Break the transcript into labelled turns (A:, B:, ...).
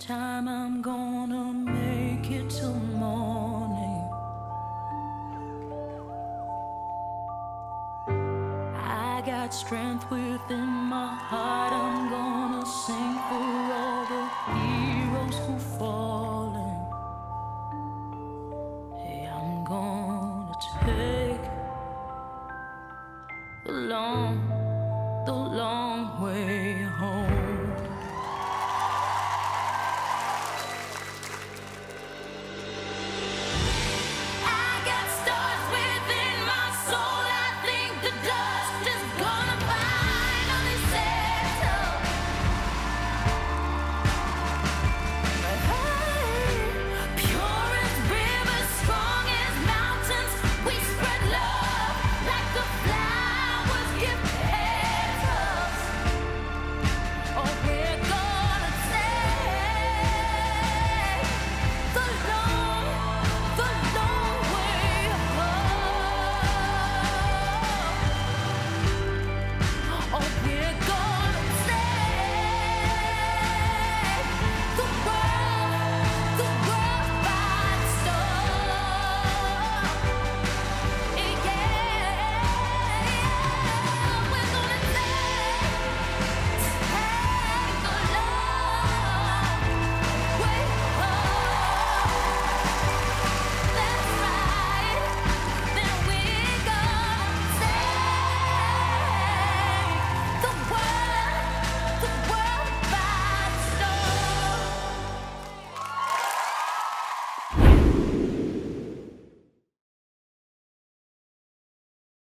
A: time I'm gonna make it till morning. I got strength within my heart. I'm gonna sing for all the heroes who've fallen. Hey, I'm gonna take the long way home.